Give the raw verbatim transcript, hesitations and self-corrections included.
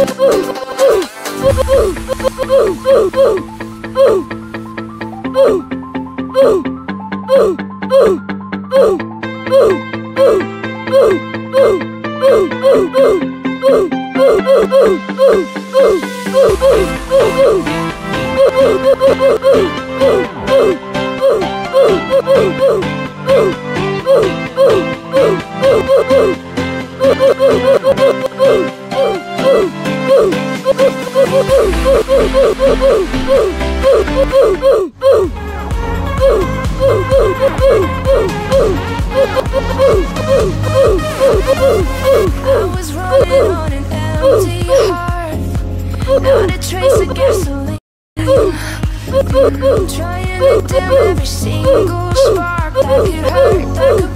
I was running on an empty heart, not a trace of gasoline. Trying to dim every single spark that could hurt, that could